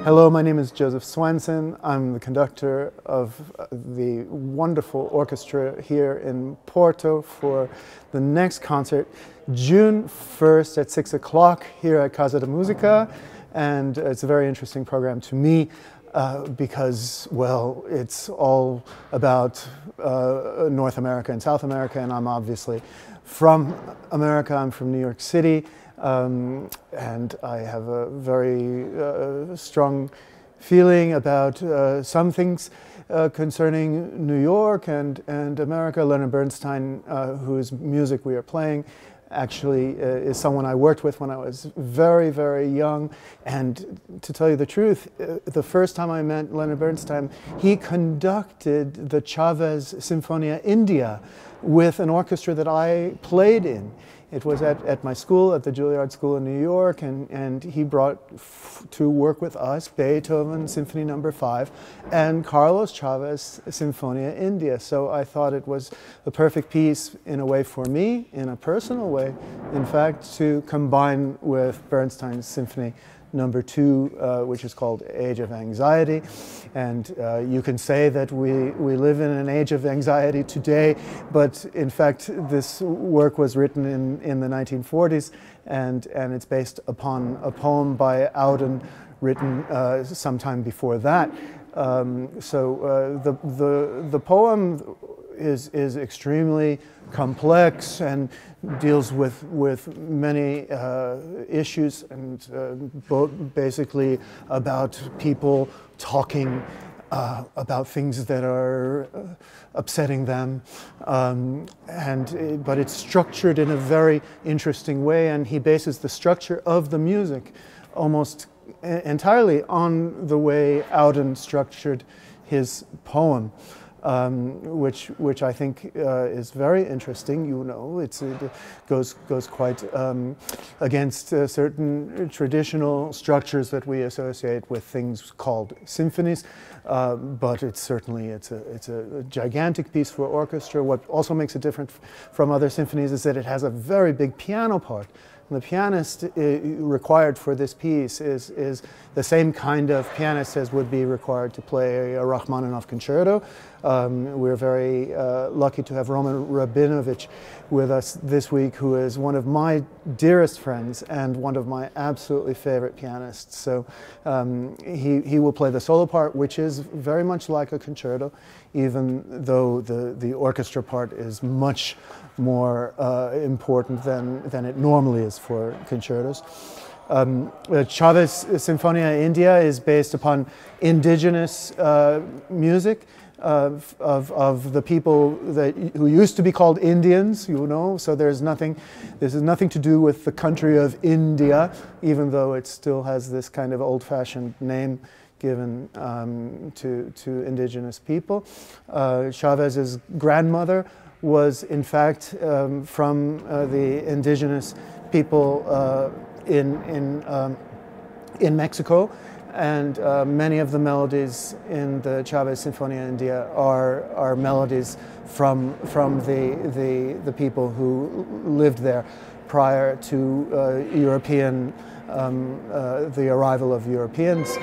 Hello, my name is Joseph Swenson. I'm the conductor of the wonderful orchestra here in Porto for the next concert, June 1st at 6 o'clock here at Casa da Musica. And it's a very interesting program to me because, well, it's all about North America and South America, and I'm obviously from America. I'm from New York City. And I have a very strong feeling about some things concerning New York and America. Leonard Bernstein, whose music we are playing, actually is someone I worked with when I was very, very young. And to tell you the truth, the first time I met Leonard Bernstein, he conducted the Chavez Sinfonia India with an orchestra that I played in. It was at my school, at the Juilliard School in New York, and he brought to work with us Beethoven Symphony No. 5 and Carlos Chavez Sinfonia India. So I thought it was the perfect piece in a way for me, in a personal way, in fact, to combine with Bernstein's Symphony No. 2, which is called Age of Anxiety. And you can say that we live in an age of anxiety today, but in fact this work was written in the 1940s, and it's based upon a poem by Auden written sometime before that. The poem is extremely complex and deals with many issues, and basically about people talking about things that are upsetting them, but it's structured in a very interesting way, and he bases the structure of the music almost entirely on the way Auden structured his poem. Which I think is very interesting. You know, it goes quite against certain traditional structures that we associate with things called symphonies, but it's a gigantic piece for orchestra. What also makes it different from other symphonies is that it has a very big piano part. And the pianist required for this piece is the same kind of pianist as would be required to play a Rachmaninoff concerto. We're very lucky to have Roman Rabinovich with us this week, who is one of my dearest friends and one of my absolutely favorite pianists. So he will play the solo part, which is very much like a concerto, even though the orchestra part is much more important than it normally is for concertos. Chavez Sinfonia India is based upon indigenous music of the people who used to be called Indians, you know, so this has nothing to do with the country of India, even though it still has this kind of old-fashioned name given to indigenous people. Chavez's grandmother was in fact from the indigenous people in Mexico, and many of the melodies in the Chavez Sinfonia India are melodies from the people who lived there prior to the arrival of Europeans.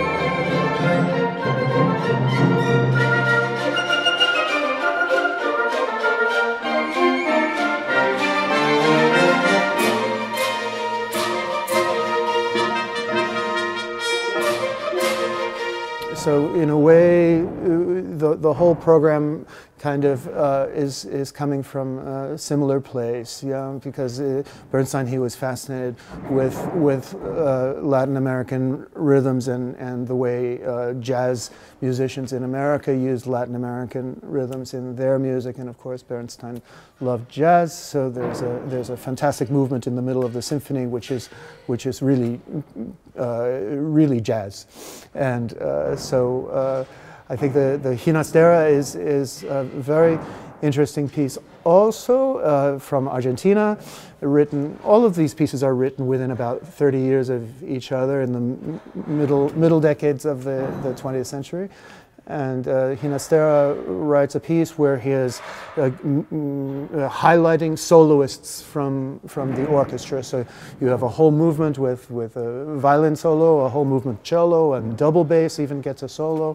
So in a way, the whole program kind of is coming from a similar place, yeah, because Bernstein, he was fascinated with Latin American rhythms and the way jazz musicians in America used Latin American rhythms in their music, and of course Bernstein loved jazz. So there's a fantastic movement in the middle of the symphony, which is really really jazz, and so I think the Ginastera is a very interesting piece. Also from Argentina, all of these pieces are written within about 30 years of each other in the middle decades of the 20th century. And Ginastera writes a piece where he is highlighting soloists from the orchestra. So you have a whole movement with a violin solo, a whole movement cello, and double bass even gets a solo,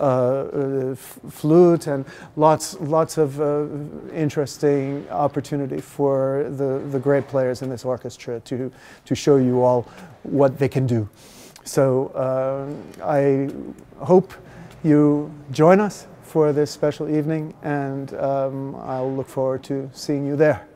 flute, and lots of interesting opportunity for the great players in this orchestra to show you all what they can do. So I hope you join us for this special evening, and I'll look forward to seeing you there.